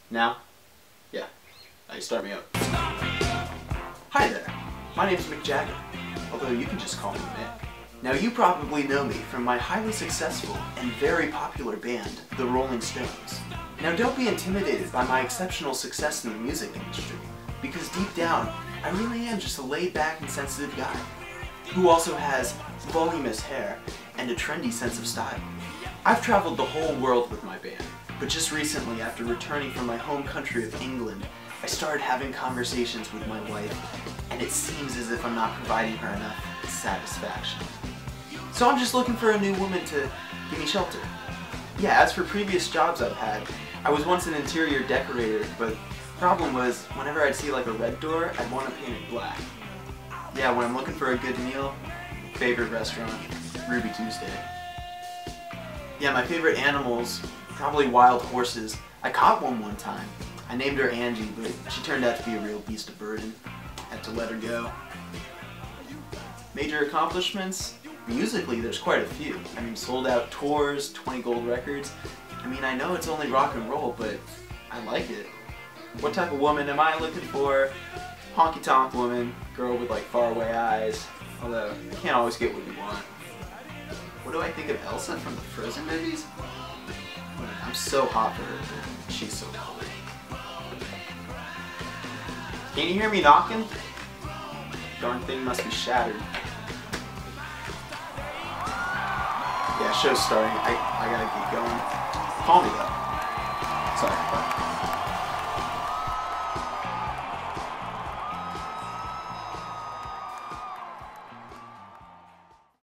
Now? Yeah. Now you start me up. Hi there. My name's Mick Jagger, although you can just call me Mick. Now you probably know me from my highly successful and very popular band, the Rolling Stones. Now don't be intimidated by my exceptional success in the music industry, because deep down, I really am just a laid-back and sensitive guy, who also has voluminous hair and a trendy sense of style. I've traveled the whole world with my band, but just recently, after returning from my home country of England, I started having conversations with my wife, and it seems as if I'm not providing her enough satisfaction. So I'm just looking for a new woman to give me shelter. Yeah, as for previous jobs I've had, I was once an interior decorator, but the problem was, whenever I'd see like a red door, I'd want to paint it black. Yeah, when I'm looking for a good meal, favorite restaurant, Ruby Tuesday. Yeah, my favorite animals, probably wild horses. I caught one time. I named her Angie, but she turned out to be a real beast of burden. Had to let her go. Major accomplishments? Musically, there's quite a few. I mean, sold out tours, 20 gold records. I mean, I know it's only rock and roll, but I like it. What type of woman am I looking for? Honky-tonk woman, girl with like faraway eyes. Although, you can't always get what you want. What do I think of Elsa from the Frozen movies? I'm so hot for her, but she's so cold. Can you hear me knocking? Darn thing must be shattered. Yeah, show's starting. I gotta get going. Call me though. Sorry, bye.